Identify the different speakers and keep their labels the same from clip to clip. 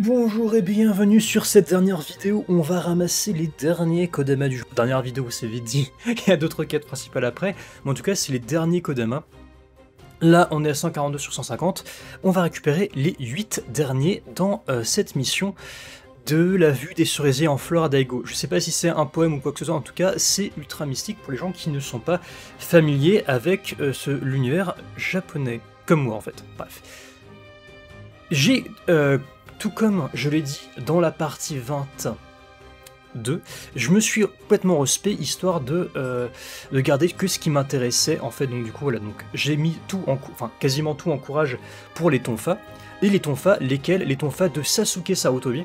Speaker 1: Bonjour et bienvenue sur cette dernière vidéo où on va ramasser les derniers Kodama du jeu. Dernière vidéo, c'est vite dit, il y a d'autres quêtes principales après, mais en tout cas c'est les derniers Kodama. Là on est à 142 sur 150, on va récupérer les 8 derniers dans cette mission de la vue des cerisiers en fleurs à Daigo. Je sais pas si c'est un poème ou quoi que ce soit, en tout cas c'est ultra mystique pour les gens qui ne sont pas familiers avec l'univers japonais, comme moi en fait, bref. J'ai... tout comme je l'ai dit dans la partie 22, je me suis complètement respect histoire de garder que ce qui m'intéressait en fait. Donc du coup voilà, donc j'ai mis tout en quasiment tout en courage pour les tonfa. Et les tonfa, lesquels? Les tonfa de Sasuke Sarutobi,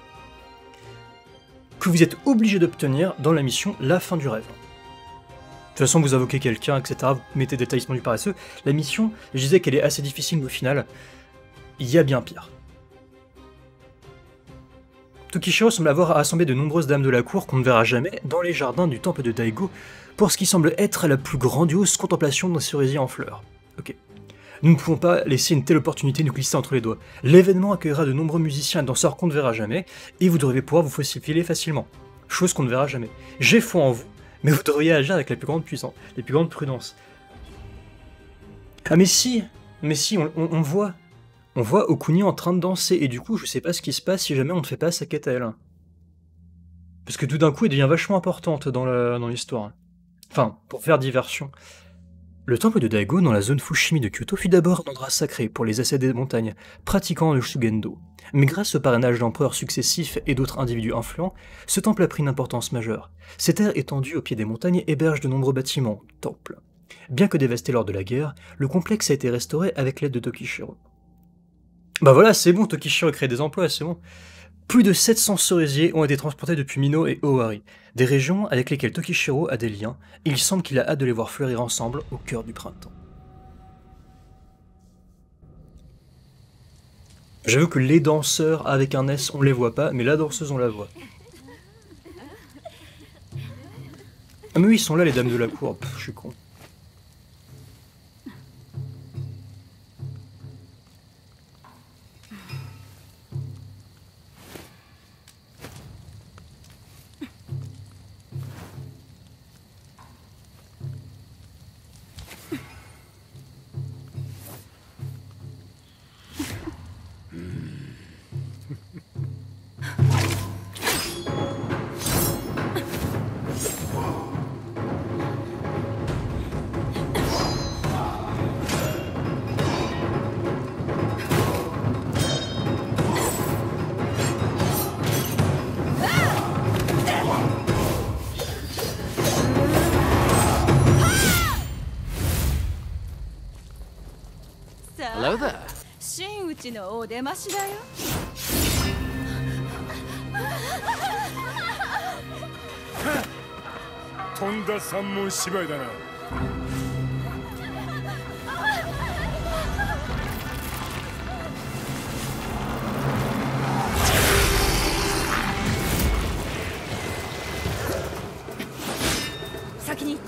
Speaker 1: que vous êtes obligé d'obtenir dans la mission La fin du rêve. De toute façon, vous invoquez quelqu'un, etc. Vous mettez des talismans du paresseux. La mission, je disais qu'elle est assez difficile, mais au final, il y a bien pire. Tokishiro semble avoir rassemblé de nombreuses dames de la cour qu'on ne verra jamais dans les jardins du temple de Daigo pour ce qui semble être la plus grandiose contemplation d'un cerisier en fleurs. Ok. Nous ne pouvons pas laisser une telle opportunité nous glisser entre les doigts. L'événement accueillera de nombreux musiciens et danseurs qu'on ne verra jamais, et vous devriez pouvoir vous faufiler facilement. Chose qu'on ne verra jamais. J'ai foi en vous, mais vous devriez agir avec la plus grande puissance, la plus grande prudence. Ah mais si, on voit. On voit Okuni en train de danser, et du coup, je sais pas ce qui se passe si jamais on ne fait pas sa quête à elle. Parce que tout d'un coup, elle devient vachement importante dans l'histoire. Enfin, pour faire diversion. Le temple de Daigo, dans la zone Fushimi de Kyoto, fut d'abord un endroit sacré pour les ascètes des montagnes, pratiquant le Shugendo. Mais grâce au parrainage d'empereurs successifs et d'autres individus influents, ce temple a pris une importance majeure. Cette terre étendue au pied des montagnes héberge de nombreux bâtiments, temples. Bien que dévasté lors de la guerre, le complexe a été restauré avec l'aide de Tokishiro. Bah voilà, c'est bon, Tokishiro a créé des emplois, c'est bon. Plus de 700 cerisiers ont été transportés depuis Mino et Owari, des régions avec lesquelles Tokishiro a des liens, et il semble qu'il a hâte de les voir fleurir ensemble au cœur du printemps. J'avoue que les danseurs avec un S, on les voit pas, mais la danseuse, on la voit. Ah mais oui, ils sont là, les dames de la cour. Pff, je suis con.
Speaker 2: Hello there.
Speaker 3: 真打ちのお出ましだよ。
Speaker 4: とんだ三文芝居だな。
Speaker 3: 先に行って。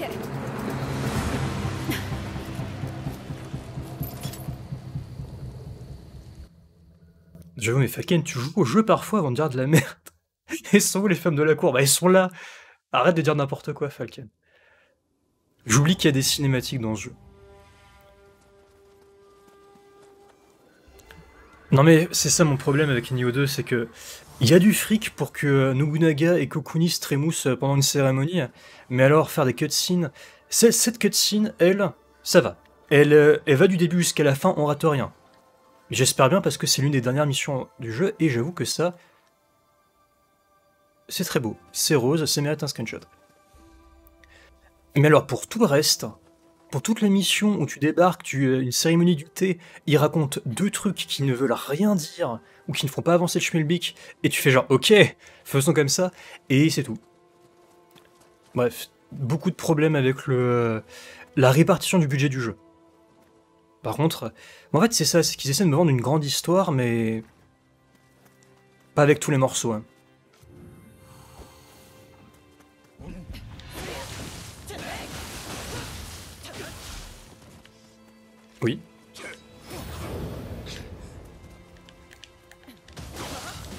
Speaker 1: J'avoue, mais Faken, tu joues au jeu parfois avant de dire de la merde. Elles sont où les femmes de la cour? Bah elles sont là. Arrête de dire n'importe quoi, Falken. J'oublie qu'il y a des cinématiques dans ce jeu. Non mais c'est ça mon problème avec Nioh 2, c'est que il y a du fric pour que Nobunaga et Kokuni se trémoussent pendant une cérémonie, mais alors faire des cutscenes... Cette cutscene, elle, ça va. Elle va du début jusqu'à la fin, on rate rien. J'espère bien parce que c'est l'une des dernières missions du jeu, et j'avoue que ça... c'est très beau. C'est rose, c'est mérite un screenshot. Mais alors pour tout le reste, pour toutes les missions où tu débarques, une cérémonie du thé, ils racontent deux trucs qui ne veulent rien dire, ou qui ne font pas avancer le schmilblick, et tu fais genre ok, faisons comme ça, et c'est tout. Bref, beaucoup de problèmes avec la répartition du budget du jeu. Par contre, en fait c'est ça, c'est qu'ils essaient de me vendre une grande histoire, mais pas avec tous les morceaux. Hein. Oui.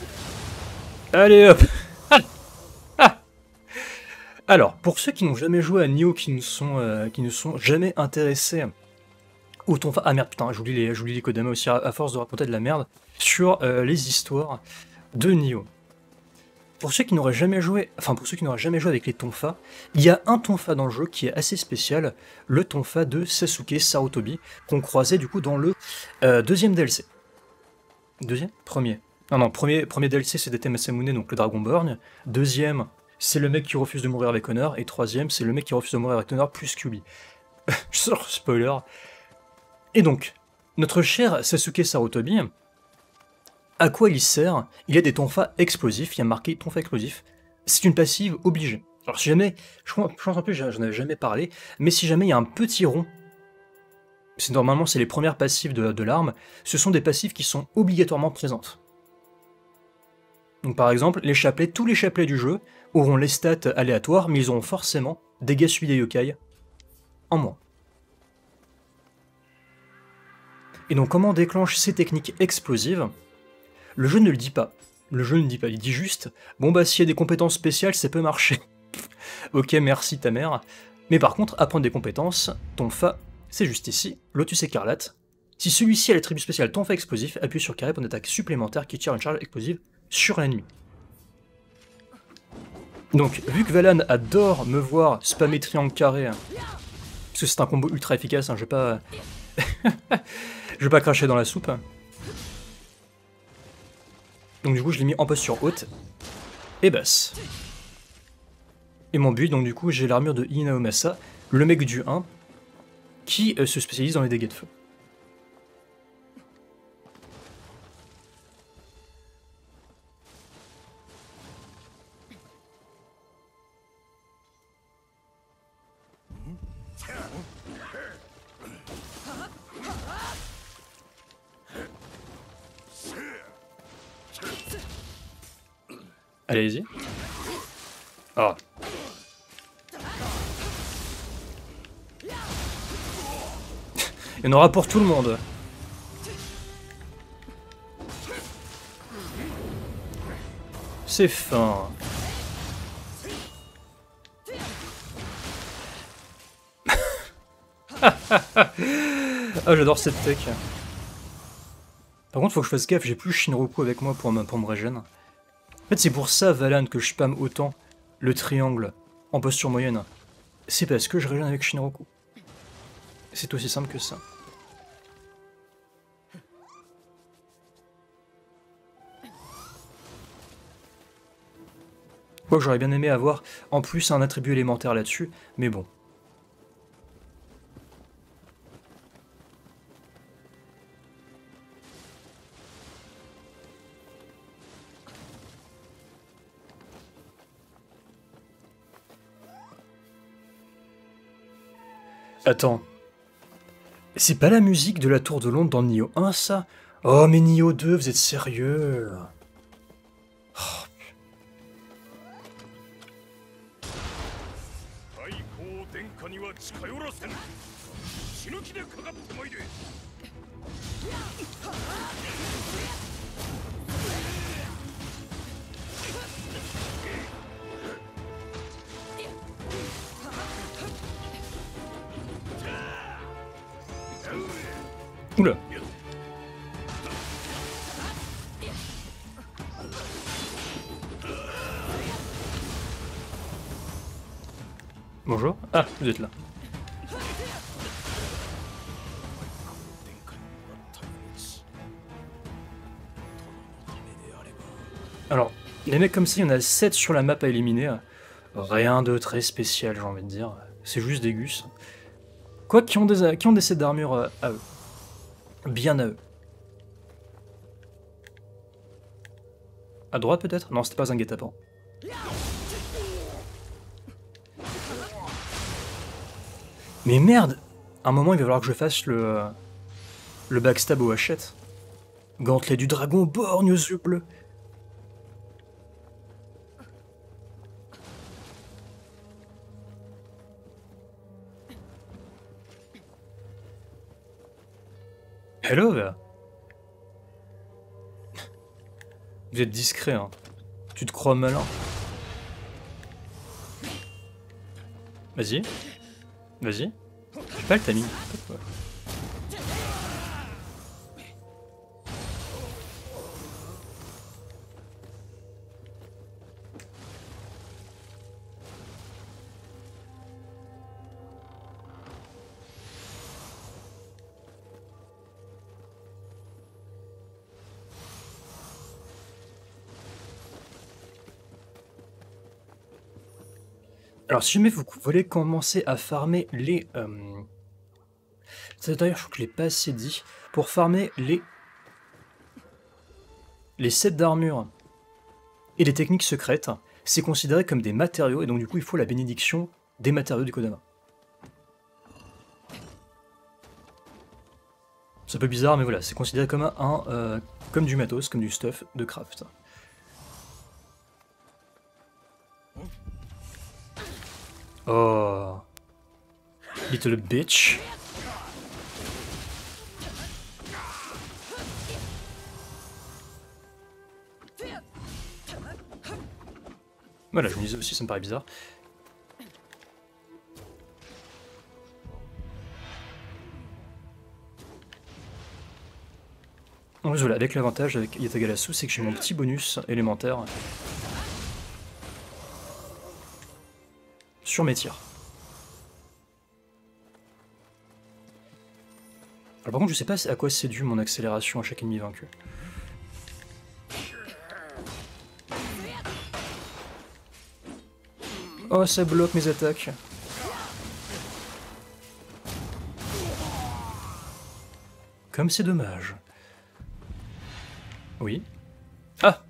Speaker 1: Allez hop. Ah. Alors, pour ceux qui n'ont jamais joué à Nioh, qui ne sont jamais intéressés au tonfa... Ah merde, putain, j'oublie les Kodama aussi, à force de raconter de la merde, sur les histoires de Nioh. Pour ceux qui n'auraient jamais joué, avec les tonfa, il y a un tonfa dans le jeu qui est assez spécial, le tonfa de Sasuke Sarutobi, qu'on croisait du coup dans le deuxième DLC. Deuxième? Premier. Non, premier DLC c'est Dete Masamune, donc le Dragonborn. Deuxième, c'est le mec qui refuse de mourir avec honneur. Et troisième, c'est le mec qui refuse de mourir avec honneur plus Kyuubi. Je sors spoiler. Et donc, notre cher Sasuke Sarutobi, à quoi il sert? Il a des tonfas explosifs, il y a marqué tonfa explosif. C'est une passive obligée. Alors si jamais, je pense un peu, j'en avais jamais parlé, mais si jamais il y a un petit rond, normalement c'est les premières passives de l'arme, ce sont des passives qui sont obligatoirement présentes. Donc par exemple, tous les chapelets du jeu auront les stats aléatoires, mais ils auront forcément dégâts subis des yokai en moins. Et donc comment on déclenche ces techniques explosives? Le jeu ne le dit pas. Il dit juste, bon bah s'il y a des compétences spéciales, ça peut marcher. Ok, merci ta mère. Mais par contre, apprendre des compétences, tonfa, c'est juste ici, Lotus écarlate. Si celui-ci a l'attribut spécial tonfa explosif, appuie sur carré pour une attaque supplémentaire qui tire une charge explosive sur l'ennemi. Donc, vu que Valan adore me voir spammer triangle carré, parce que c'est un combo ultra efficace, hein, je vais pas... je vais pas cracher dans la soupe. Donc du coup, je l'ai mis en posture haute et basse. Et mon but, donc du coup, j'ai l'armure de Inaomasa, le mec du 1, qui se spécialise dans les dégâts de feu. Allez-y. Ah. Il y en aura pour tout le monde. C'est fin. Ah, j'adore cette tech. Par contre, faut que je fasse gaffe, j'ai plus Shinroku avec moi pour me régénérer. En fait, c'est pour ça, Valan, que je spamme autant le triangle en posture moyenne. C'est parce que je régène avec Shinroku. C'est aussi simple que ça. Moi, j'aurais bien aimé avoir en plus un attribut élémentaire là-dessus, mais bon. Attends. C'est pas la musique de la Tour de Londres dans Nioh 1, ça? Oh, mais Nioh 2, vous êtes sérieux? Oh. Oula. Bonjour. Ah, vous êtes là. Alors, les mecs comme ça, il y en a 7 sur la map à éliminer. Rien de très spécial, j'ai envie de dire. C'est juste des gus. Quoi, qui ont des sets d'armure à eux. Bien à eux. À droite peut-être? Non, c'était pas un guet-apens. Mais merde! À un moment, il va falloir que je fasse le backstab aux hachettes. Gantelet du dragon borgne aux yeux bleus. Hello, là. Vous êtes discret, hein. Tu te crois malin? Vas-y. Vas-y. J'ai pas le timing. Alors, si jamais vous voulez commencer à farmer les... D'ailleurs, je crois que je l'ai pas assez dit. Pour farmer les sets d'armure et les techniques secrètes, c'est considéré comme des matériaux, et donc du coup, il faut la bénédiction des matériaux du Kodama. C'est un peu bizarre, mais voilà, c'est considéré comme comme du matos, comme du stuff de craft. Oh, little bitch. Voilà, je me disais aussi, ça me paraît bizarre. En plus, voilà, avec l'avantage avec Yatagarasu, c'est que j'ai mon petit bonus élémentaire sur mes tirs. Alors par contre, je sais pas à quoi c'est dû mon accélération à chaque ennemi vaincu. Oh, ça bloque mes attaques. Comme c'est dommage. Oui. Ah!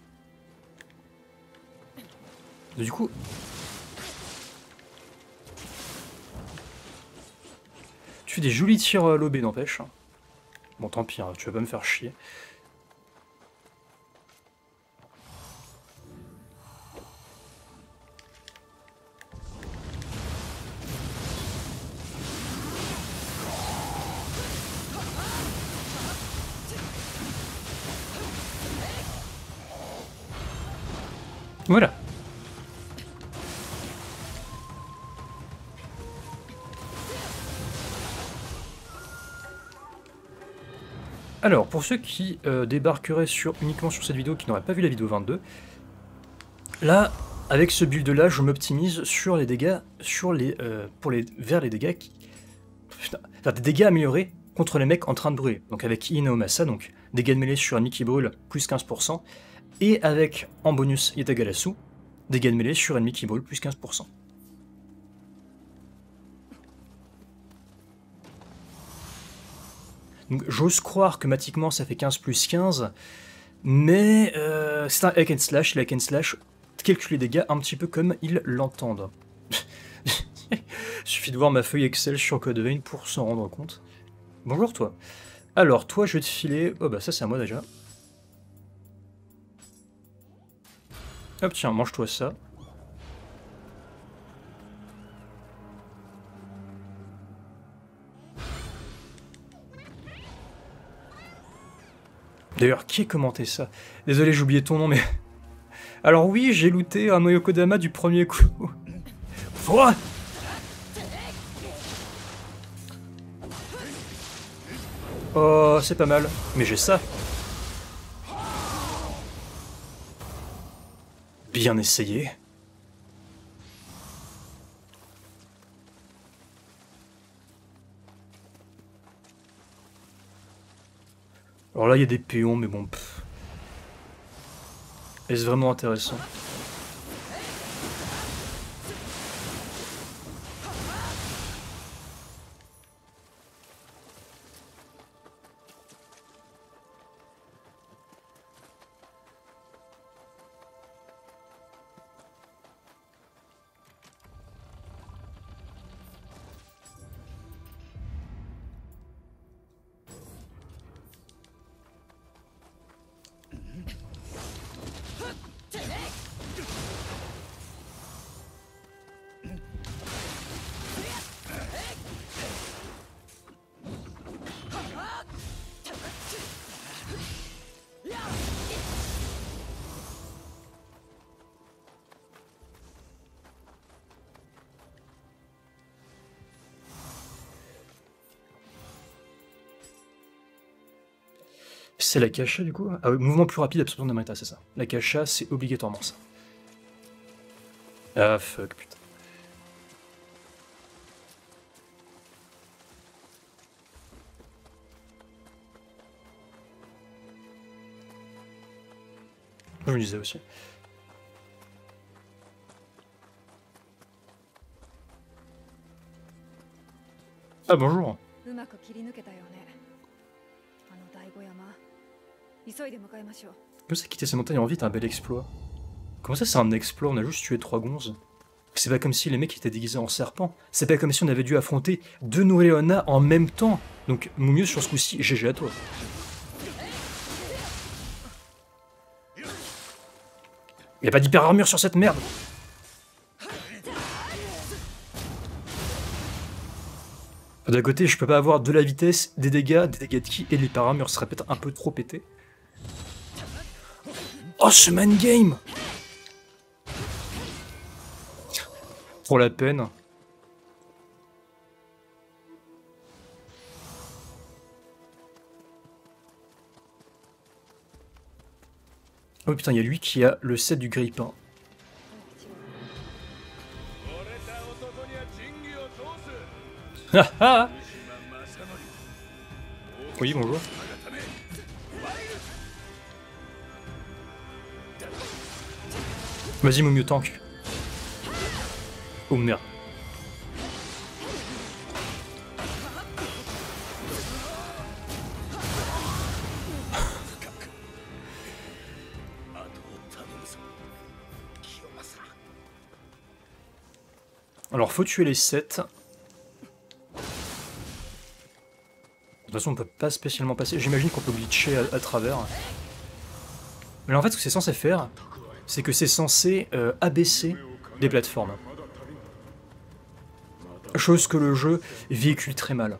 Speaker 1: Du coup... Tu fais des jolis tirs lobés, n'empêche. Bon, tant pis, hein, tu vas pas me faire chier. Voilà. Alors, pour ceux qui débarqueraient uniquement sur cette vidéo, qui n'auraient pas vu la vidéo 22, là, avec ce build-là, je m'optimise sur les dégâts, vers les dégâts qui... Putain, faire des dégâts améliorés contre les mecs en train de brûler. Donc avec Inaomasa, donc dégâts de mêlée sur ennemi qui brûle, plus 15%, et avec, en bonus, Yatagarasu, dégâts de mêlée sur ennemi qui brûle, plus 15%. Donc j'ose croire que mathématiquement ça fait 15 plus 15, mais c'est un hack and slash, le hack and slash calcule les dégâts un petit peu comme ils l'entendent. Il suffit de voir ma feuille Excel sur Codevein pour s'en rendre compte. Bonjour toi. Alors toi je vais te filer... Oh bah ça c'est à moi déjà. Hop tiens, mange-toi ça. D'ailleurs, qui a commenté ça? Désolé, j'ai oublié ton nom, mais... Alors oui, j'ai looté un Moyokodama du premier coup. Quoi? Oh, c'est pas mal. Mais j'ai ça. Bien essayé. Alors là, il y a des péons, mais bon... Est-ce vraiment intéressant? c'est la cacha du coup? Ah oui, mouvement plus rapide, absorption de Namrita, c'est ça. La cacha, c'est obligatoirement ça. Ah fuck, putain. Je me disais aussi. Ah bonjour.
Speaker 3: うまく切り抜けたよね。あの醍醐山。急いで向かいましょう。
Speaker 1: Comment ça quitter ces montagnes en vie, un bel exploit? Comment ça c'est un exploit? On a juste tué 3 gonzes. C'est pas comme si les mecs étaient déguisés en serpent. C'est pas comme si on avait dû affronter 2 Noéléona en même temps. Donc Moumio sur ce coup-ci, GG à toi. Y'a pas d'hyper armure sur cette merde. D'un côté, je peux pas avoir de la vitesse, des dégâts de ki et l'hyper armure serait peut-être un peu trop pété. Oh, ce man game! Pour la peine. Oh putain, il y a lui qui a le set du grille-pain. Haha. Oui, bonjour. Vas-y, Moumio tank. Oh merde. Alors, faut tuer les 7. De toute façon, on peut pas spécialement passer. J'imagine qu'on peut glitcher à travers. Mais là, en fait, ce que c'est censé faire, c'est que c'est censé abaisser des plateformes. Chose que le jeu véhicule très mal.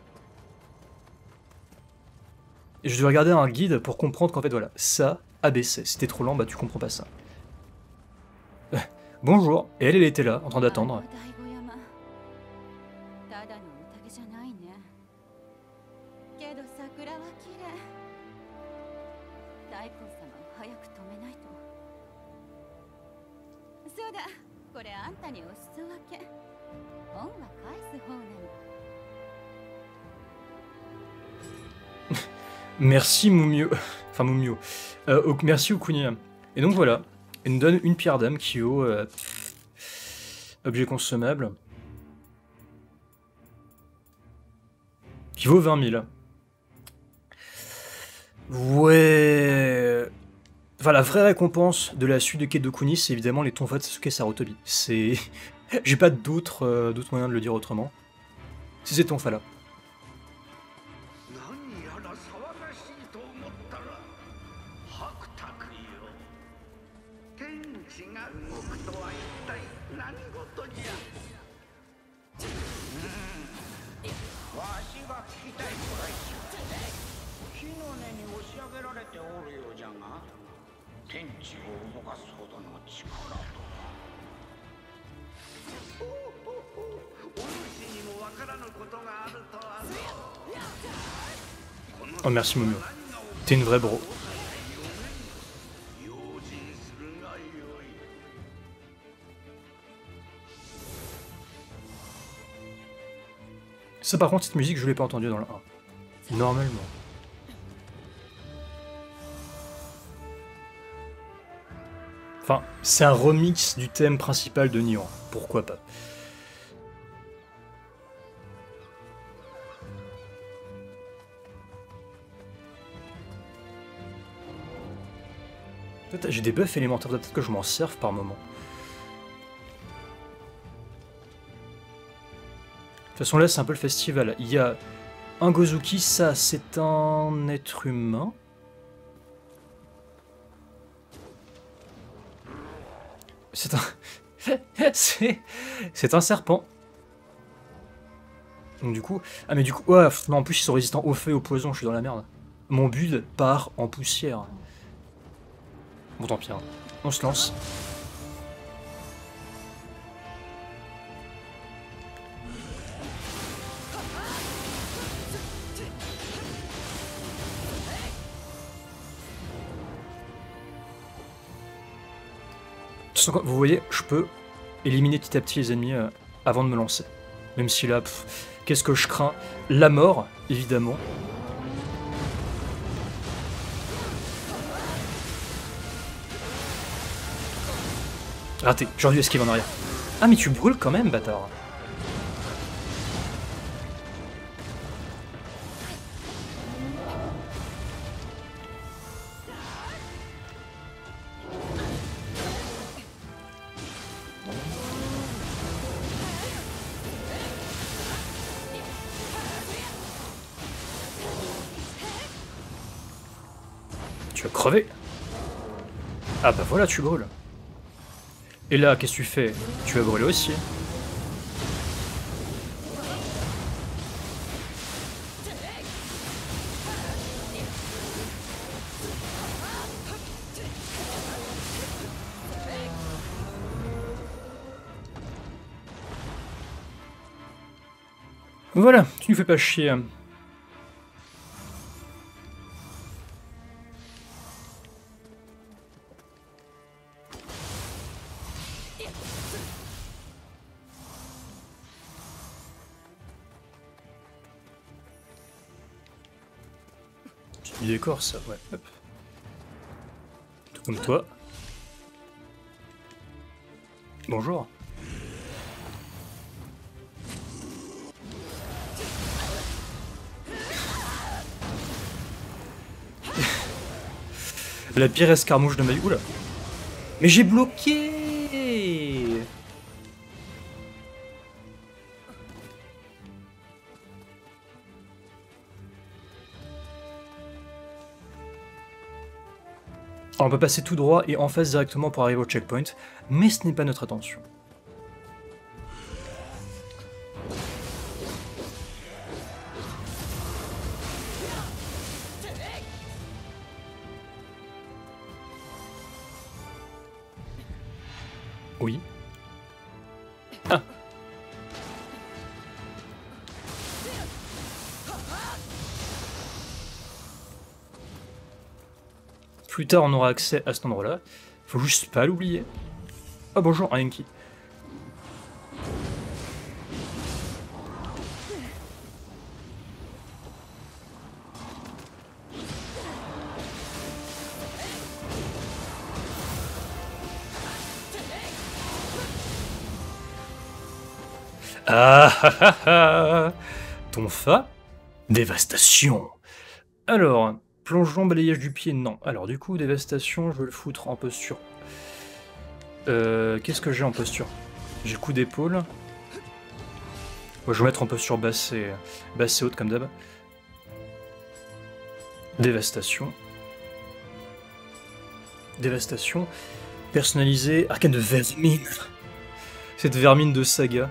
Speaker 1: Et je devais regarder un guide pour comprendre qu'en fait, voilà, ça abaissait. Si t'es trop lent, bah tu comprends pas ça. Bonjour. Et elle était là, en train d'attendre. Merci Moumio. Enfin Moumio. Merci Okunia. Et donc voilà. Elle nous donne une pierre d'âme qui vaut... objet consommable. Qui vaut 20 000. Ouais... Enfin, la vraie récompense de la suite de Kedokuni, c'est évidemment les tonfas de Sasuke Sarutobi. C'est... J'ai pas d'autres moyens de le dire autrement. C'est ces tonfas-là. Oh merci Moumio, t'es une vraie bro. Ça par contre, cette musique je l'ai pas entendue dans le 1. Normalement. Enfin, c'est un remix du thème principal de Nioh, pourquoi pas. J'ai des buffs élémentaires, peut-être que je m'en serve par moment. De toute façon là c'est un peu le festival. Il y a un Gozuki, ça c'est un être humain. C'est un... c'est un serpent. Donc du coup... Ah mais du coup... Ouais, non, en plus ils sont résistants au feu et au poison, je suis dans la merde. Mon build part en poussière. Bon tant pis, hein. On se lance. Vous voyez, je peux éliminer petit à petit les ennemis avant de me lancer. Même si là, qu'est-ce que je crains? La mort, évidemment. Raté, j'aurais dû esquiver en arrière. Ah mais tu brûles quand même, bâtard. Tu vas crever. Ah bah voilà, tu brûles. Et là, qu'est-ce que tu fais? Tu vas brûler aussi. Voilà, tu nous fais pas chier. Du décor, ça, ouais. Hop. Tout comme toi. Bonjour. La pire escarmouche de ma vie. Oula. Mais j'ai bloqué. Alors, on peut passer tout droit et en face directement pour arriver au checkpoint, mais ce n'est pas notre intention. Oui. Ah. Plus tard, on aura accès à cet endroit-là. Faut juste pas l'oublier. Ah bonjour, un Yankee. Ah ah ah ah. Ton fa? Dévastation. Alors, plongeon, balayage du pied, non. Alors du coup, dévastation, je vais le foutre en posture. Qu'est-ce que j'ai en posture? J'ai coup d'épaule. Ouais, je vais mettre en posture basse et haute comme d'hab. Dévastation. Dévastation. Personnalisé. Arcane de vermine. Cette vermine de saga.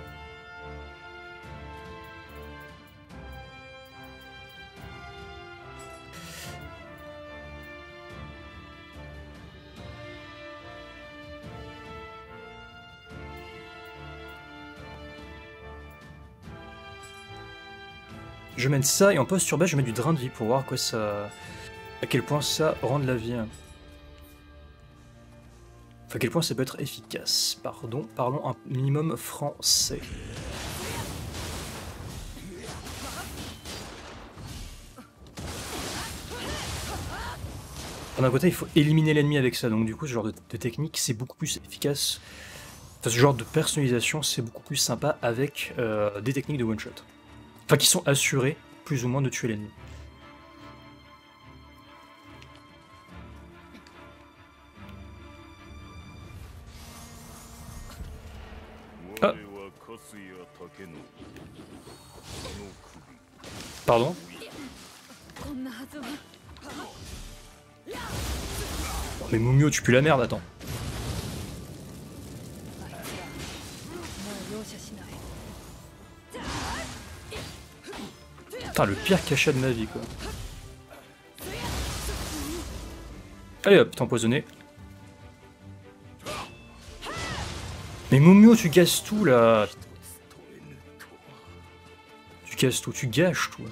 Speaker 1: Je mets ça et en posture basse, je mets du drain de vie pour voir quoi ça, à quel point ça rend de la vie. Enfin, à quel point ça peut être efficace. Pardon, parlons un minimum français. D'un côté, il faut éliminer l'ennemi avec ça, donc du coup, ce genre de technique, c'est beaucoup plus efficace. Enfin, ce genre de personnalisation, c'est beaucoup plus sympa avec des techniques de one-shot. Enfin, qui sont assurés, plus ou moins, de tuer l'ennemi. Ah. Pardon? Mais Mumio, tu pues la merde, attends. Putain, le pire cachet de ma vie, quoi. Allez hop, t'es empoisonné. Mais Mumio, tu casses tout, là. Tu casses tout, tu gâches tout.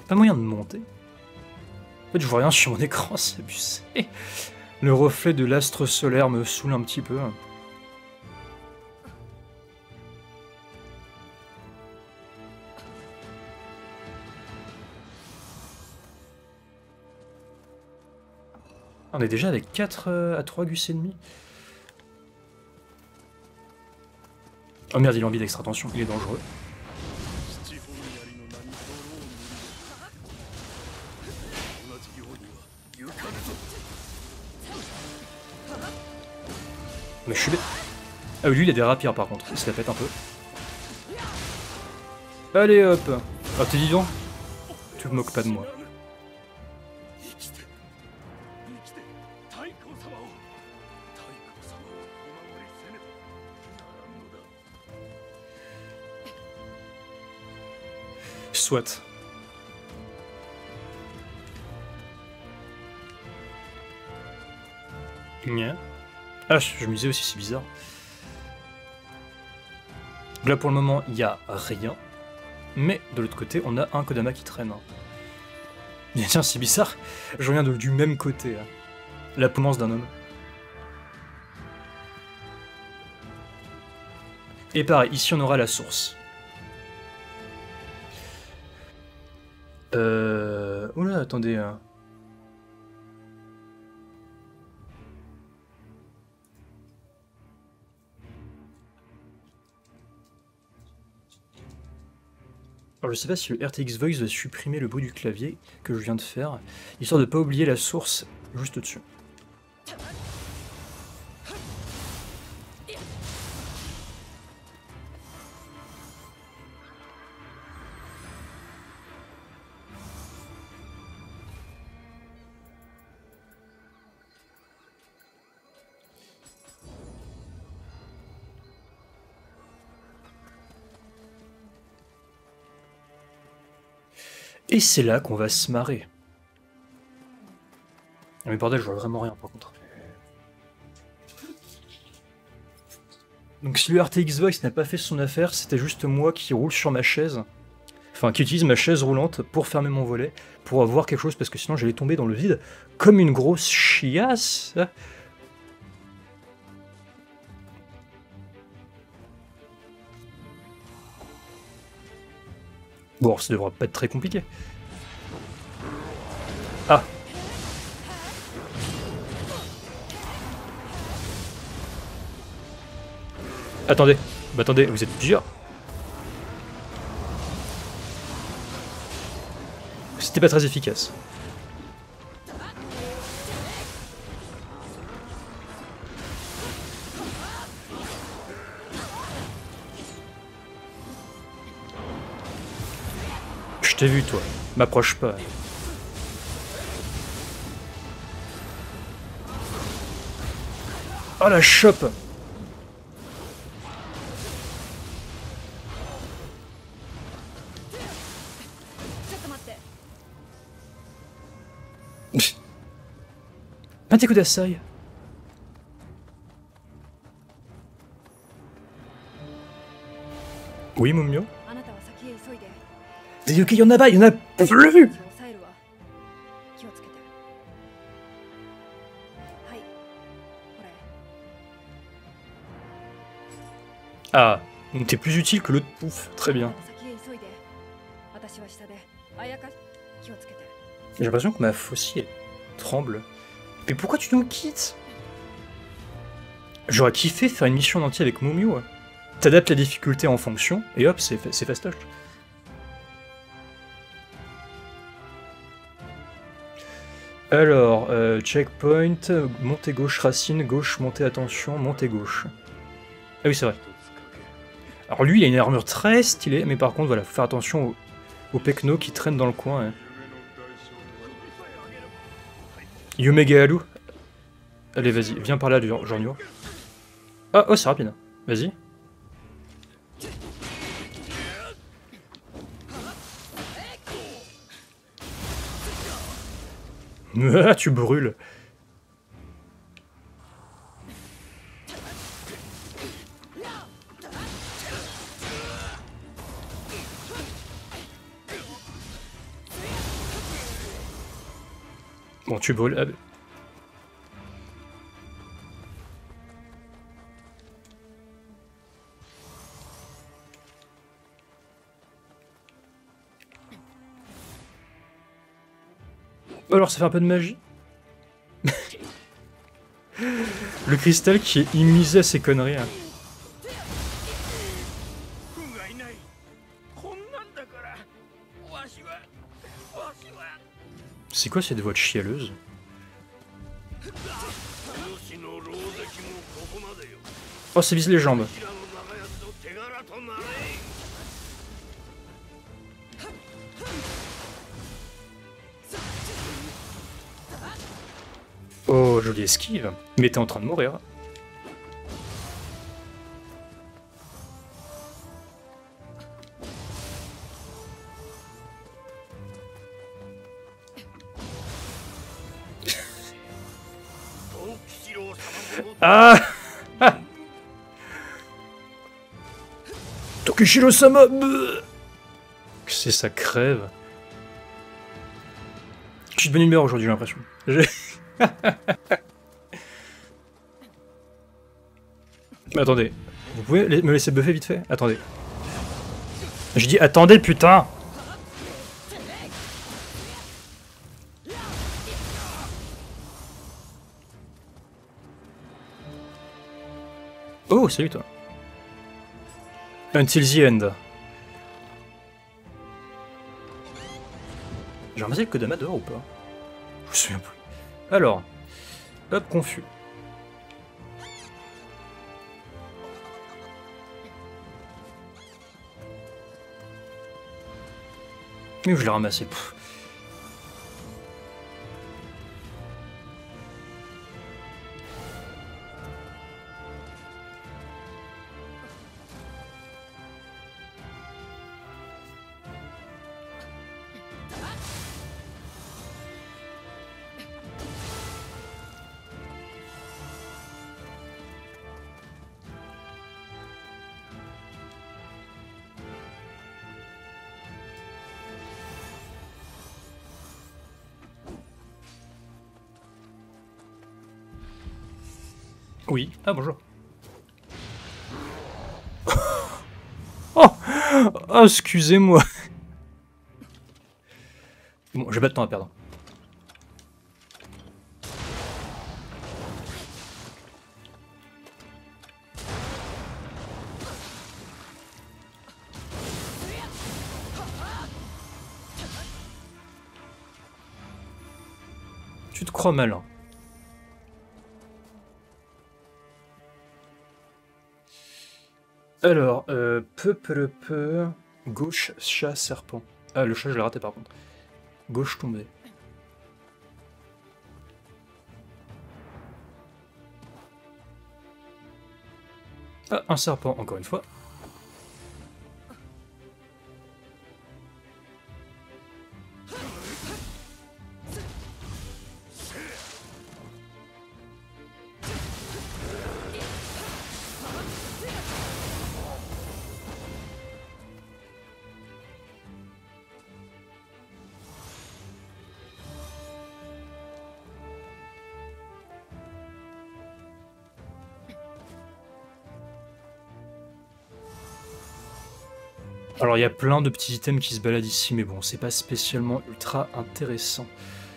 Speaker 1: Pas moyen de monter. En fait, je vois rien sur mon écran, c'est abusé. Le reflet de l'astre solaire me saoule un petit peu. On est déjà avec 4 à 3 gus et demi. Oh merde, il a envie d'extra tension, il est dangereux. Mais je suis bête. Ah oui, lui il a des rapières par contre, il se la pète un peu. Allez hop. Ah t'es vivant? Tu te moques pas de moi. Soit. Nya. Ah, je me disais aussi, c'est bizarre. Là, pour le moment, il n'y a rien. Mais, de l'autre côté, on a un Kodama qui traîne. Bien, tiens, c'est bizarre. Je reviens du même côté. La pommance d'un homme. Et pareil, ici, on aura la source. Oula, attendez. Alors je sais pas si le RTX Voice va supprimer le bruit du clavier que je viens de faire, histoire de pas oublier la source juste au-dessus. Et c'est là qu'on va se marrer. Ah mais bordel, je vois vraiment rien par contre. Donc si le RTX Voice n'a pas fait son affaire, c'était juste moi qui roule sur ma chaise. Enfin, qui utilise ma chaise roulante pour fermer mon volet, pour avoir quelque chose, parce que sinon j'allais tomber dans le vide comme une grosse chiasse. Bon, ça devrait pas être très compliqué. Ah. Attendez. Bah attendez, vous êtes plusieurs. C'était pas très efficace. Je t'ai vu, toi. M'approche pas. Oh la chope! Mate kudasai. Oui, Mumio? Des Yuki, il y en a pas, il y en a plus! Ah, donc t'es plus utile que l'autre pouf, très bien. J'ai l'impression que ma faucille elle tremble. Mais pourquoi tu nous quittes? J'aurais kiffé faire une mission entière avec Mumio. T'adaptes la difficulté en fonction, et hop, c'est fastoche. Alors, checkpoint, montée gauche racine, gauche, montée attention, montée gauche. Ah oui, c'est vrai. Alors lui, il a une armure très stylée, mais par contre, voilà, faut faire attention aux pecnos qui traînent dans le coin. Hein. Yumegaharu. Allez, vas-y, viens par là, Jornio. Ah, oh, c'est rapide. Vas-y. Ah, tu brûles. Bon, tu brûles. Ah, alors ça fait un peu de magie. Le cristal qui est immisé à ces conneries. Hein. C'est quoi cette voix de chialeuse? Oh, ça vise les jambes. Oh, jolie esquive. Mais t'es en train de mourir. Ah Tokishiro-sama. C'est ça crève. Je suis de bonne humeur aujourd'hui, j'ai l'impression. Mais attendez, vous pouvez me laisser buffer vite fait? Attendez. Je dis attendez, putain! Oh, salut toi. Until the end. J'ai ramassé le Kodama dehors ou pas? Je me souviens plus. Alors, hop, confus. Mais où je l'ai ramassé? Pff. Oui. Ah, bonjour. Oh, oh excusez-moi. Bon, j'ai pas de temps à perdre. Tu te crois malin. Alors, peu, gauche, chat, serpent. Ah, le chat, je l'ai raté par contre. Gauche tombée. Ah, un serpent, encore une fois. Alors il y a plein de petits items qui se baladent ici, mais bon, c'est pas spécialement ultra intéressant.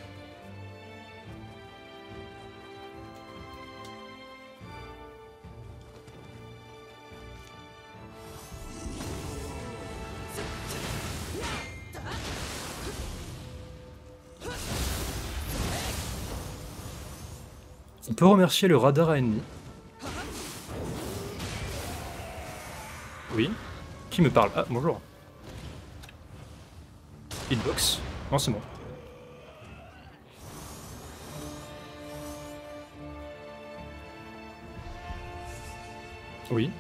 Speaker 1: On peut remercier le radar à ennemis. Oui. Qui me parle? Ah, bonjour. Hitbox? Non, c'est moi. Oui.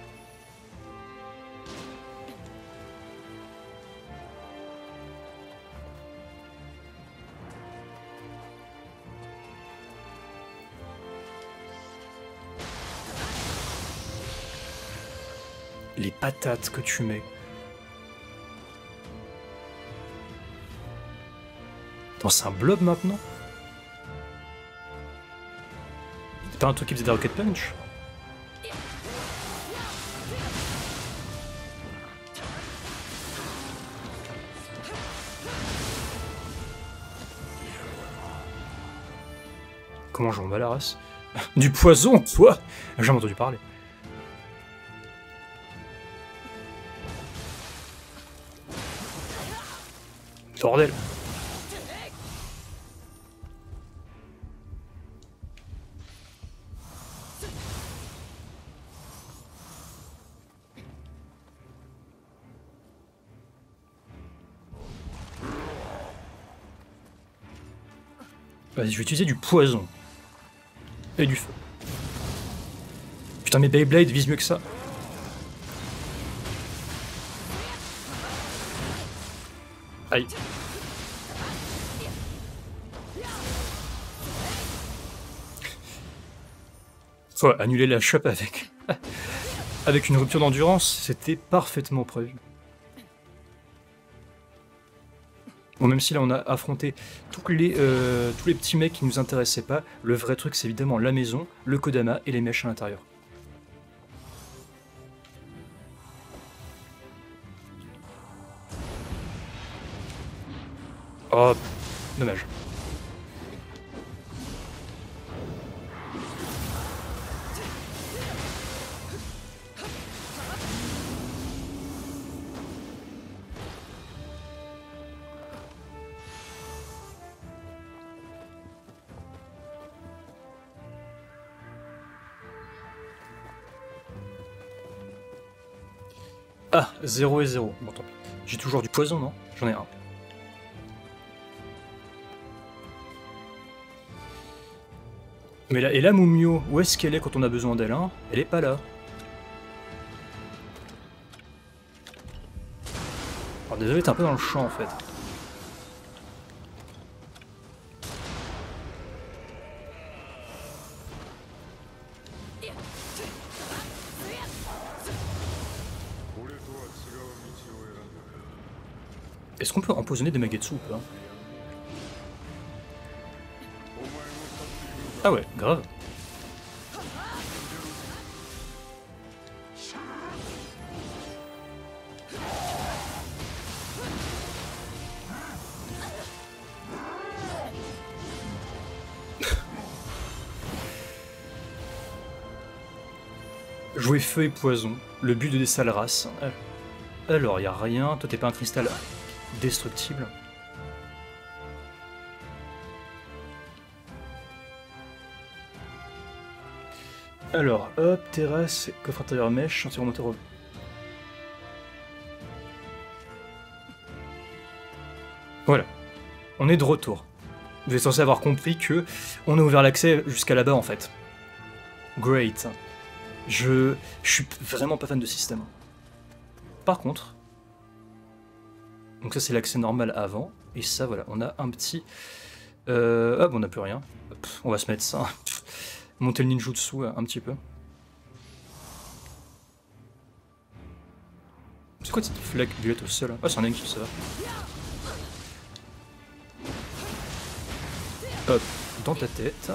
Speaker 1: Les patates que tu mets. Attends, c'est un blob maintenant? T'as un truc qui faisait des Rocket Punch? Comment j'en bats la race? Du poison, toi? J'ai jamais entendu parler. Bordel. Vas-y, je vais utiliser du poison. Et du feu. Putain, mes Beyblade visent mieux que ça. Aïe. Faut annuler la chope avec... avec une rupture d'endurance, c'était parfaitement prévu. Bon, même si là on a affronté tous les petits mecs qui nous intéressaient pas, le vrai truc c'est évidemment la maison, le Kodama et les mèches à l'intérieur. Oh, dommage. Ah, 0 et 0. Bon, tant pis. J'ai toujours du poison, non? J'en ai un. Mais là, et la Mumio, où est-ce qu'elle est quand on a besoin d'elle, hein? Elle est pas là. Alors désolé, t'es un peu dans le champ en fait. Est-ce qu'on peut empoisonner des Magetsu ou pas? Ah ouais, grave. Jouer feu et poison, le but de des sales races. Alors, y a rien, toi t'es pas un cristal destructible. Alors, hop, terrasse, coffre intérieur mèche, anti-remonteur. Voilà, on est de retour. Vous êtes censé avoir compris que on a ouvert l'accès jusqu'à là-bas en fait. Great. Je suis vraiment pas fan de système. Par contre, donc ça c'est l'accès normal avant, et ça voilà, on a un petit... Ah bon, on n'a plus rien. Pff, on va se mettre ça. Monter le ninjutsu un petit peu. C'est quoi cette flaque violette au sol? Ah, c'est un Enki, ça va. Hop, dans ta tête.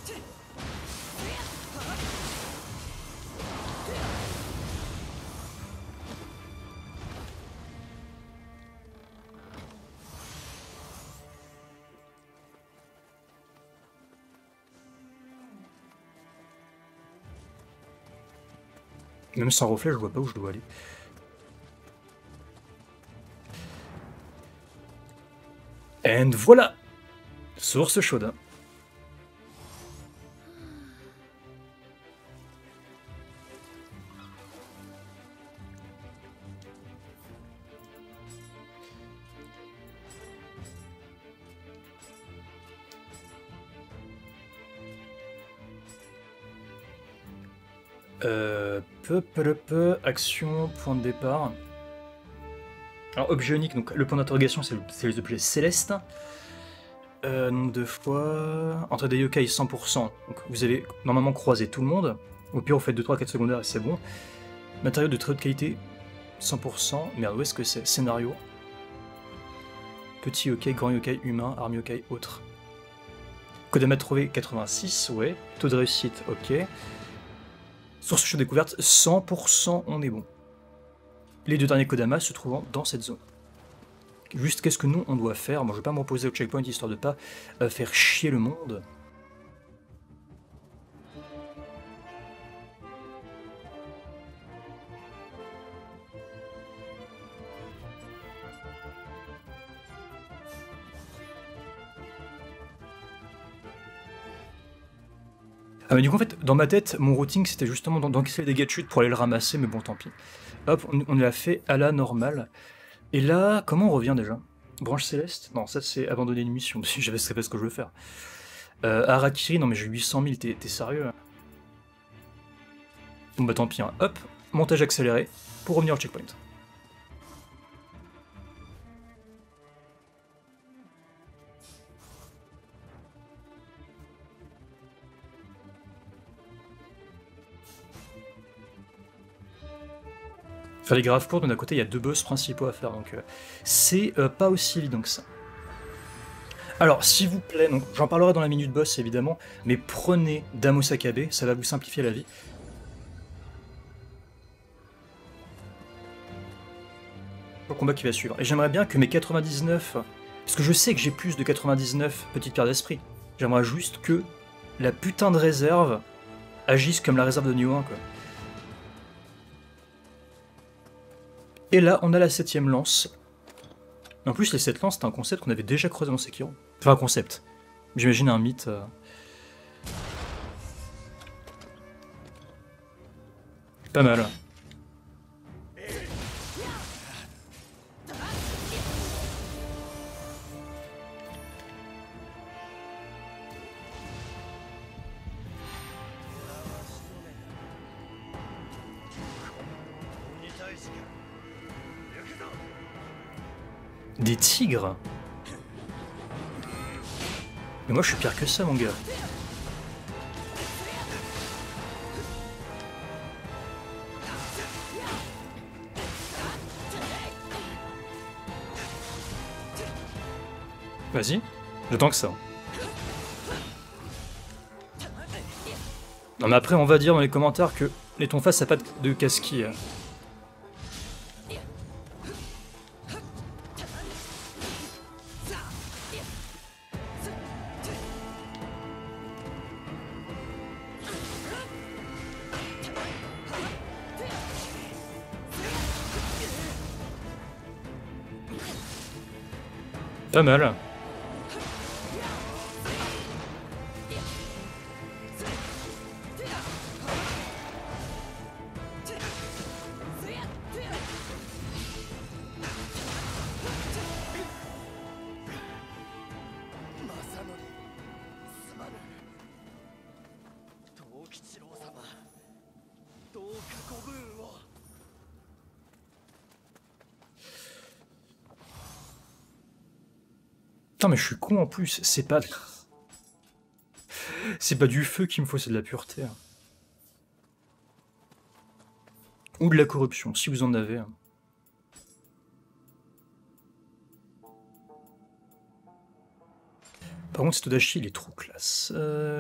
Speaker 1: Même sans reflet, je vois pas où je dois aller. And voilà! Source chaude. Action, point de départ. Alors, objet unique, donc le point d'interrogation, c'est les objets célestes. Nombre de fois. Entrée des yokai 100%. Donc, vous allez normalement croiser tout le monde. Au pire, vous faites 2-3 4 secondaires et c'est bon. Matériaux de très haute qualité 100%. Merde, où est-ce que c'est? Scénario. Petit yokai, grand yokai, humain, arme yokai, autre. Kodama trouvé 86, ouais. Taux de réussite, ok. Source chaude découverte, 100%, on est bon. Les deux derniers Kodama se trouvant dans cette zone. Juste qu'est-ce que nous on doit faire? Moi je vais pas me reposer au checkpoint histoire de pas faire chier le monde. Ah mais du coup en fait dans ma tête mon routing c'était justement d'encaisser les dégâts de chute pour aller le ramasser, mais bon tant pis. Hop, on l'a fait à la normale. Et là, comment on revient déjà? Branche céleste? Non, ça c'est abandonner une mission, si j'avais savais ce que je veux faire. Harakiri, non mais j'ai 800 000, t'es sérieux là? Bon bah tant pis, hein. Hop, montage accéléré pour revenir au checkpoint. Faire les graves courtes, mais d'un côté il y a deux boss principaux à faire, donc c'est pas aussi évident que ça. Alors, s'il vous plaît, donc j'en parlerai dans la minute boss évidemment, mais prenez Damo Sakabe, ça va vous simplifier la vie. Le combat qui va suivre. Et j'aimerais bien que mes 99, parce que je sais que j'ai plus de 99 petites pierres d'esprit, j'aimerais juste que la putain de réserve agisse comme la réserve de niveau 1, quoi. Et là, on a la 7ème lance. En plus, les 7 lances, c'est un concept qu'on avait déjà creusé dans Sekiro. Enfin, un concept. J'imagine un mythe. Pas mal. Des tigres? Mais moi je suis pire que ça mon gars. Vas-y, j'attends que ça. Non mais après on va dire dans les commentaires que les tonfas ça n'a pas de casqui. Pas mal. Putain mais je suis con en plus, c'est pas... C'est pas du feu qu'il me faut, c'est de la pureté. Ou de la corruption, si vous en avez. Par contre, cet Odachi, il est trop classe.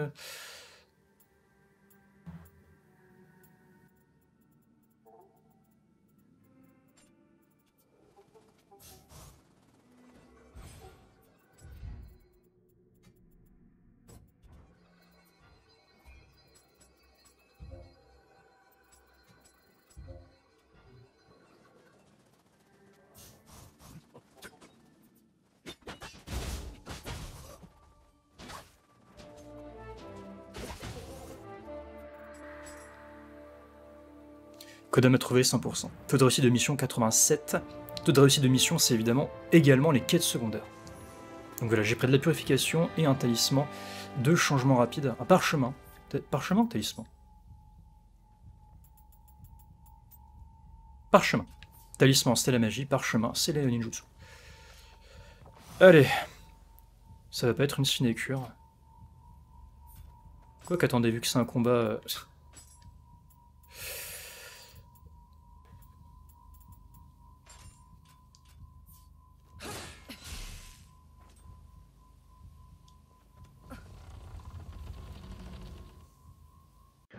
Speaker 1: Kodama trouvé 100%. Taux de réussite de mission 87. Taux de réussite de mission, c'est évidemment également les quêtes secondaires. Donc voilà, j'ai pris de la purification et un talisman de changement rapide. Un parchemin. Parchemin ou talisman? Parchemin. Talisman, c'est la magie. Parchemin, c'est la ninjutsu. Allez. Ça va pas être une sinécure. Quoi qu'attendez, vu que c'est un combat...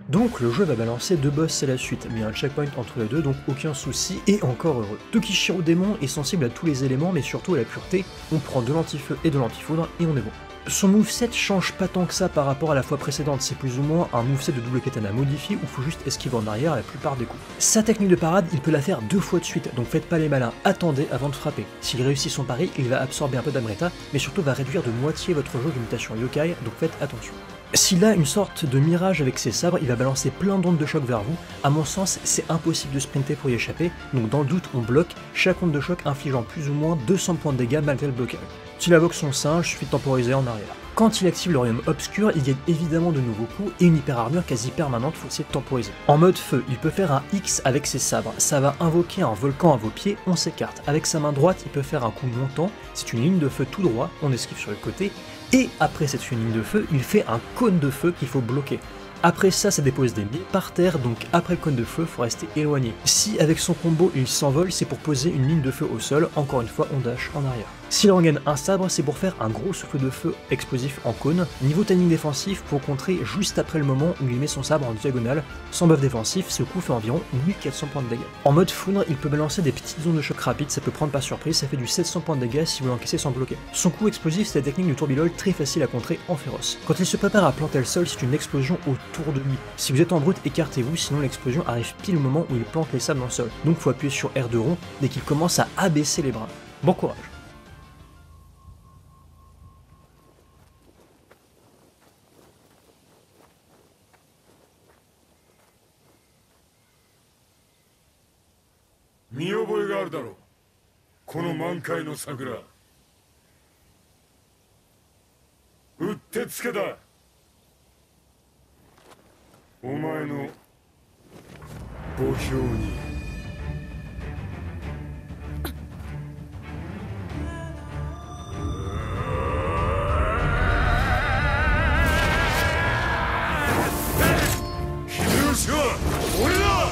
Speaker 1: Donc le jeu va balancer 2 boss à la suite, mais il y a un checkpoint entre les deux, donc aucun souci, et encore heureux. Tokishiro Démon est sensible à tous les éléments, mais surtout à la pureté. On prend de l'anti-feu et de l'anti-foudre, et on est bon. Son moveset change pas tant que ça par rapport à la fois précédente, c'est plus ou moins un moveset de double katana modifié où il faut juste esquiver en arrière la plupart des coups. Sa technique de parade, il peut la faire 2 fois de suite, donc faites pas les malins, attendez avant de frapper. S'il réussit son pari, il va absorber un peu d'Amrita, mais surtout va réduire de moitié votre jeu de mutation yokai, donc faites attention. S'il a une sorte de mirage avec ses sabres, il va balancer plein d'ondes de choc vers vous. À mon sens, c'est impossible de sprinter pour y échapper, donc dans le doute, on bloque, chaque onde de choc infligeant plus ou moins 200 points de dégâts malgré le blocage. S'il invoque son singe, il suffit de temporiser en arrière. Quand il active le royaume obscur, il gagne évidemment de nouveaux coups et une hyper armure quasi permanente, faut essayer de temporiser. En mode feu, il peut faire un X avec ses sabres, ça va invoquer un volcan à vos pieds, on s'écarte. Avec sa main droite, il peut faire un coup montant, c'est une ligne de feu tout droit, on esquive sur le côté, et après cette ligne de feu, il fait un cône de feu qu'il faut bloquer. Après ça dépose des billes par terre, donc après le cône de feu, faut rester éloigné. Si avec son combo il s'envole, c'est pour poser une ligne de feu au sol, encore une fois on dash en arrière. S'il regagne un sabre, c'est pour faire un gros souffle de feu explosif en cône. Niveau timing défensif, pour contrer juste après le moment où il met son sabre en diagonale. Sans buff défensif, ce coup fait environ 1400 points de dégâts. En mode foudre, il peut balancer des petites zones de choc rapide, ça peut prendre par surprise, ça fait du 700 points de dégâts si vous l'encaissez sans bloquer. Son coup explosif, c'est la technique du tourbillol très facile à contrer en féroce. Quand il se prépare à planter le sol, c'est une explosion autour de lui. Si vous êtes en brute, écartez-vous, sinon l'explosion arrive pile au moment où il plante les sables dans le sol. Donc faut appuyer sur R2 rond dès qu'il commence à abaisser les bras. Bon courage.
Speaker 4: 見覚えがあるだろう。この満開の桜。うってつけだ。お前の墓標に。秀吉は俺だ。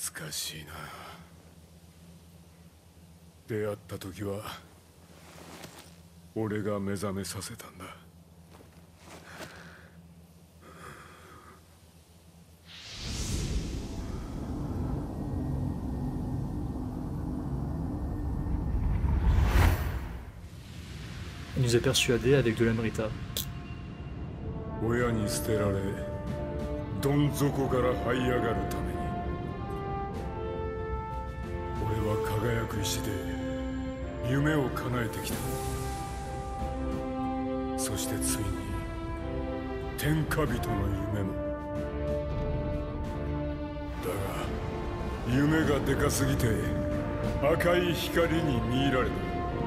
Speaker 4: かしいな。出会った時は俺が目覚めさせたんだ。
Speaker 1: Il nous a persuadés avec de l'Amrita.
Speaker 4: 親に捨てられどん底から這い上がるために俺は輝く石で夢を叶えてきた。そしてついに天下人の夢も。だが夢がでかすぎて赤い光に見入られた。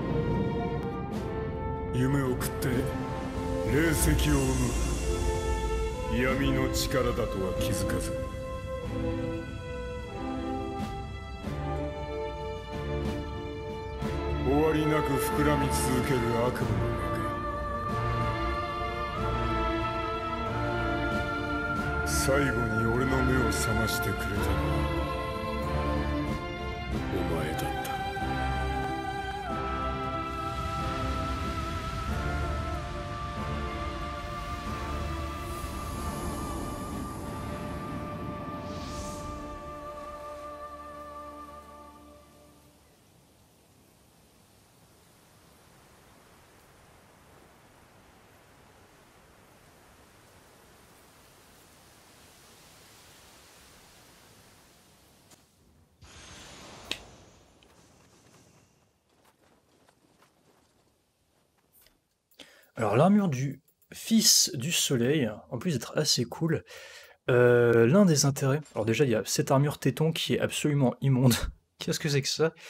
Speaker 4: 夢を食って霊石を生む闇の力だとは気づかず、終わりなく膨らみ続ける悪夢の中、最後に俺の目を覚ましてくれたのはお前だった。
Speaker 1: Alors l'armure du Fils du Soleil, en plus d'être assez cool, l'un des intérêts... Alors déjà il y a cette armure téton qui est absolument immonde. Qu'est-ce que c'est que ça?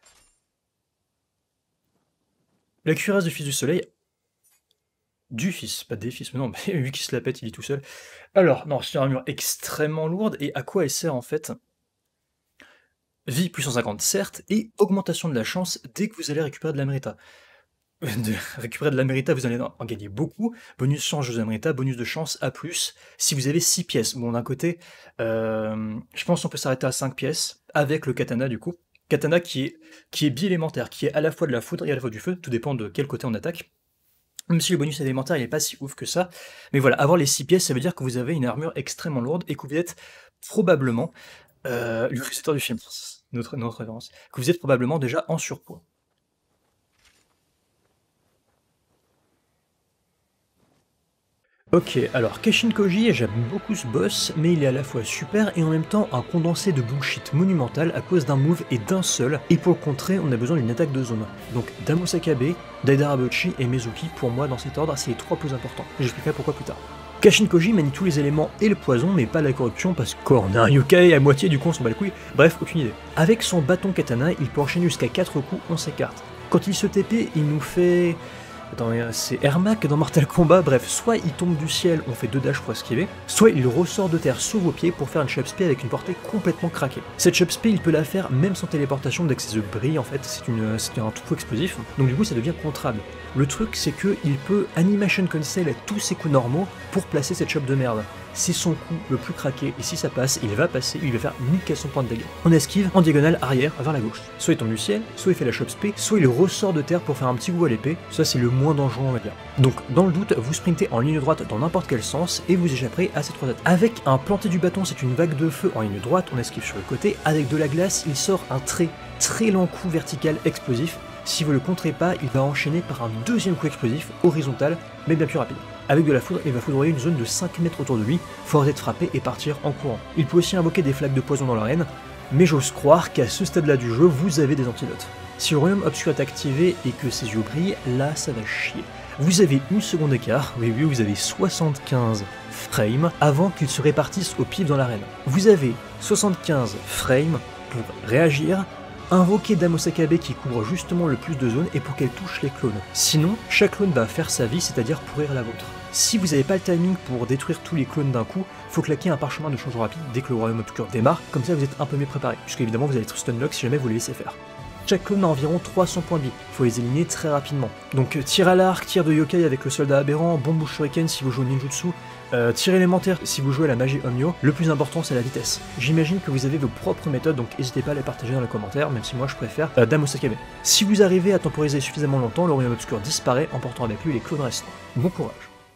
Speaker 1: La cuirasse du Fils du Soleil... Du Fils, pas des Fils, mais non, mais lui qui se la pète, il est tout seul. Alors, non, c'est une armure extrêmement lourde, et à quoi elle sert en fait? Vie puissance 50 certes, et augmentation de la chance dès que vous allez récupérer de l'Amrita. De récupérer de l'Amrita, vous allez en gagner beaucoup. Bonus chance de l'Amrita, bonus de chance A+, si vous avez 6 pièces. Bon, d'un côté, je pense qu'on peut s'arrêter à 5 pièces, avec le katana du coup. Katana qui est bi-élémentaire, qui est à la fois de la foudre et à la fois du feu, tout dépend de quel côté on attaque. Même si le bonus élémentaire il n'est pas si ouf que ça. Mais voilà, avoir les 6 pièces, ça veut dire que vous avez une armure extrêmement lourde, et que vous êtes probablement, le réalisateur du film, notre référence, que vous êtes probablement déjà en surpoids. Ok, alors Kashin Koji, j'aime beaucoup ce boss, mais il est à la fois super et en même temps un condensé de bullshit monumental à cause d'un move et d'un seul, et pour le contrer, on a besoin d'une attaque de zone. Donc Damo Sakabe, Daidarabochi et Mezuki, pour moi dans cet ordre, c'est les 3 plus importants. J'expliquerai pourquoi plus tard. Kashin Koji manie tous les éléments et le poison, mais pas la corruption parce qu'on a un yokai à moitié, du coup on s'en bat les couilles. Bref, aucune idée. Avec son bâton katana, il peut enchaîner jusqu'à 4 coups, on s'écarte. Quand il se TP, il nous fait... Attends, c'est Ermac dans Mortal Kombat, bref, soit il tombe du ciel, on fait 2 dash pour esquiver, soit il ressort de terre sous vos pieds pour faire une chop-spé avec une portée complètement craquée. Cette chop-spé, il peut la faire même sans téléportation dès que ses yeux brillent, en fait, c'est un tout explosif, donc du coup ça devient contrable. Le truc, c'est qu'il peut animation cancel tous ses coups normaux pour placer cette chop de merde. C'est son coup le plus craqué, et si ça passe, il va passer, il va faire nickel son point de dégâts. On esquive en diagonale arrière vers la gauche. Soit il tombe du ciel, soit il fait la chop-spé, soit il ressort de terre pour faire un petit coup à l'épée, ça c'est le moins dangereux on va dire. Donc dans le doute, vous sprintez en ligne droite dans n'importe quel sens, et vous échapperez à ces 3 attaques. Avec un planté du bâton, c'est une vague de feu en ligne droite, on esquive sur le côté, avec de la glace, il sort un très lent coup vertical explosif. Si vous le contrez pas, il va enchaîner par un deuxième coup explosif, horizontal, mais bien plus rapide. Avec de la foudre, il va foudroyer une zone de 5 mètres autour de lui, faut arrêter de frapper et partir en courant. Il peut aussi invoquer des flaques de poison dans l'arène, mais j'ose croire qu'à ce stade-là du jeu, vous avez des antidotes. Si le royaume obscur est activé et que ses yeux brillent, là ça va chier. Vous avez 1 seconde d'écart, oui, vous avez 75 frames avant qu'il se répartisse au pif dans l'arène. Vous avez 75 frames pour réagir, invoquer Damo Sakabe qui couvre justement le plus de zones et pour qu'elle touche les clones. Sinon, chaque clone va faire sa vie, c'est-à-dire pourrir la vôtre. Si vous n'avez pas le timing pour détruire tous les clones d'un coup, faut claquer un parchemin de changement rapide dès que le royaume obscur démarre, comme ça vous êtes un peu mieux préparé, puisque évidemment vous allez être stunlock si jamais vous les laissez faire. Chaque clone a environ 300 points de vie, faut les éliminer très rapidement. Donc tir à l'arc, tir de yokai avec le soldat aberrant, bombe ou shuriken si vous jouez au ninjutsu, tir élémentaire si vous jouez à la magie Onmyo, le plus important c'est la vitesse. J'imagine que vous avez vos propres méthodes, donc n'hésitez pas à les partager dans les commentaires, même si moi je préfère Dame Osakabe. Si vous arrivez à temporiser suffisamment longtemps, le royaume obscur disparaît, emportant avec lui les clones restants. Bon courage.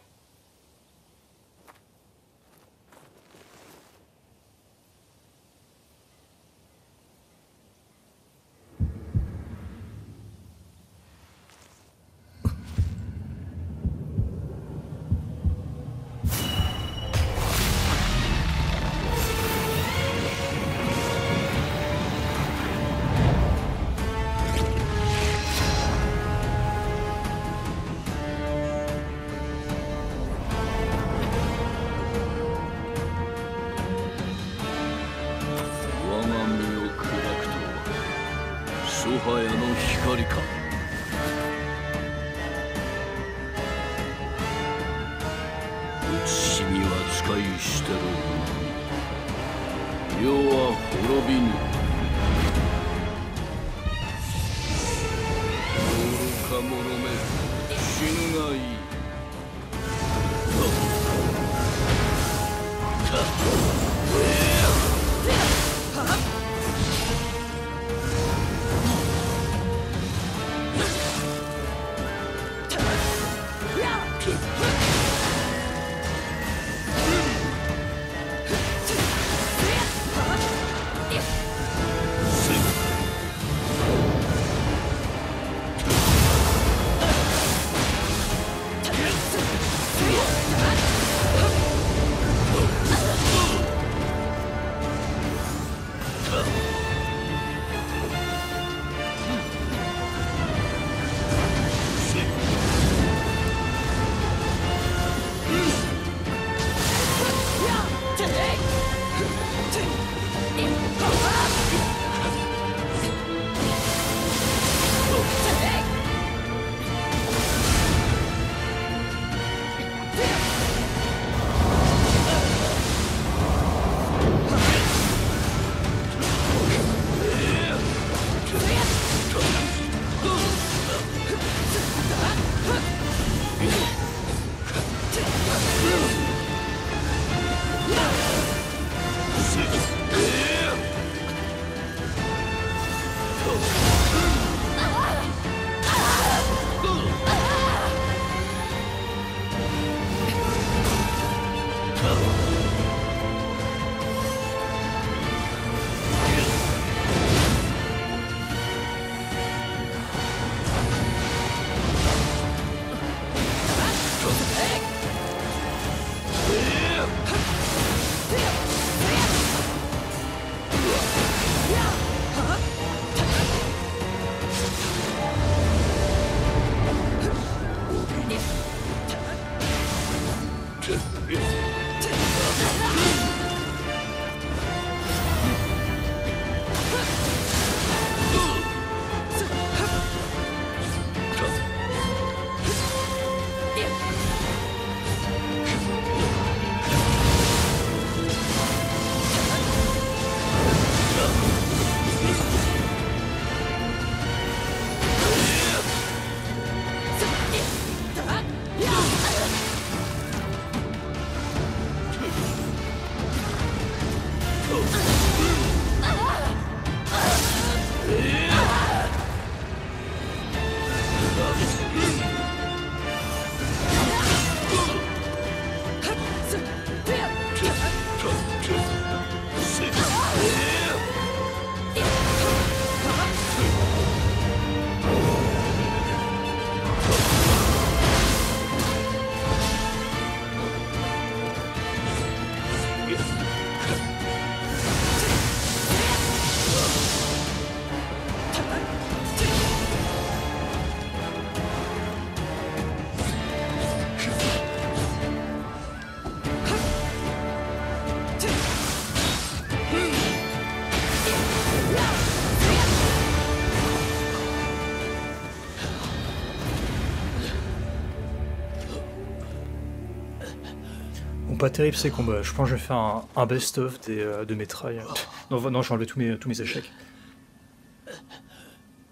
Speaker 1: Bon, pas terrible ces combats. Je pense que je vais faire un best-of de mes trails. Non, non, j'ai enlevé tous mes échecs.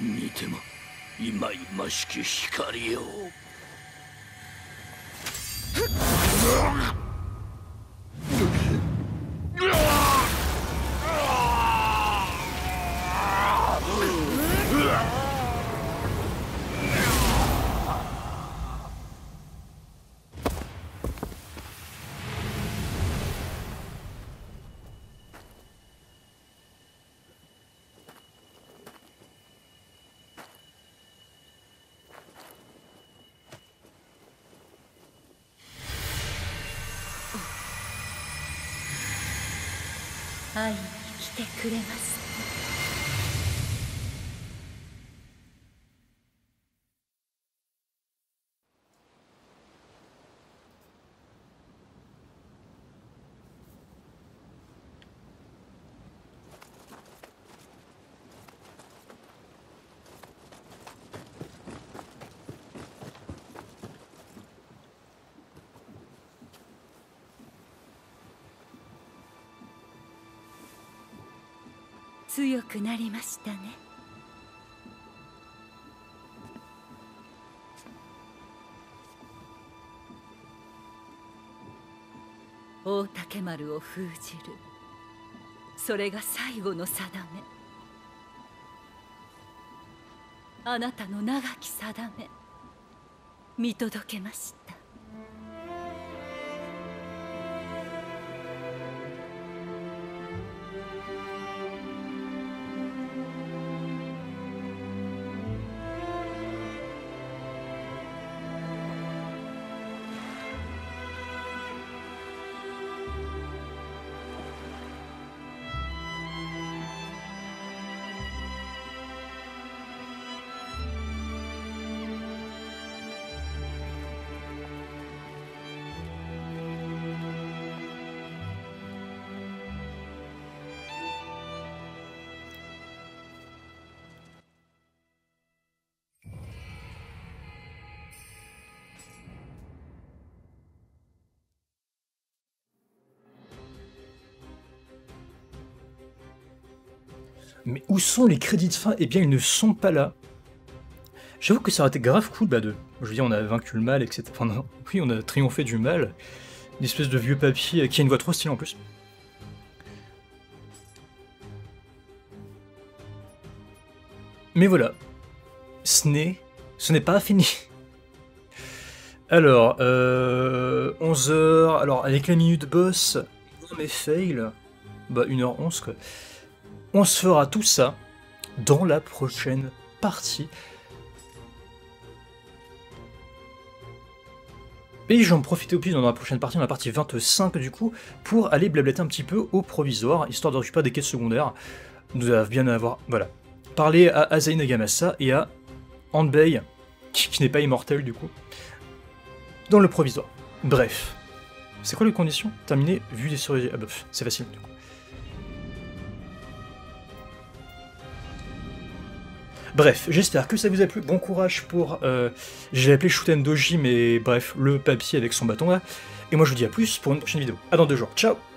Speaker 2: にてもいまいましき光よ。
Speaker 5: 会いに来てくれます。強くなりましたね。大竹丸を封じる、それが最後の定め。あなたの長き定め、見届けました。
Speaker 1: Mais où sont les crédits de fin? Eh bien, ils ne sont pas là. J'avoue que ça aurait été grave cool, bah de... Je veux dire, on a vaincu le mal, etc. Enfin, non, oui, on a triomphé du mal. Une espèce de vieux papier qui a une voix trop stylée en plus. Mais voilà. Ce n'est pas fini. Alors, 11h... Alors, avec la minute boss, on met fail. Bah, 1h11, quoi. On se fera tout ça dans la prochaine partie. Et j'en profite aussi dans la prochaine partie, dans la partie 25 du coup, pour aller blablater un petit peu au provisoire, histoire de récupérer des quêtes secondaires. Nous allons bien avoir, voilà, parler à Asahi Nagamasa et à Hanbei, qui n'est pas immortel du coup, dans le provisoire. Bref. C'est quoi les conditions? Terminé, vue des cerisiers. Ah bah, c'est facile du coup. Bref, j'espère que ça vous a plu. Bon courage pour... j'ai appelé Shuten Doji, mais bref, le papier avec son bâton là. Et moi je vous dis à plus pour une prochaine vidéo. À dans 2 jours. Ciao!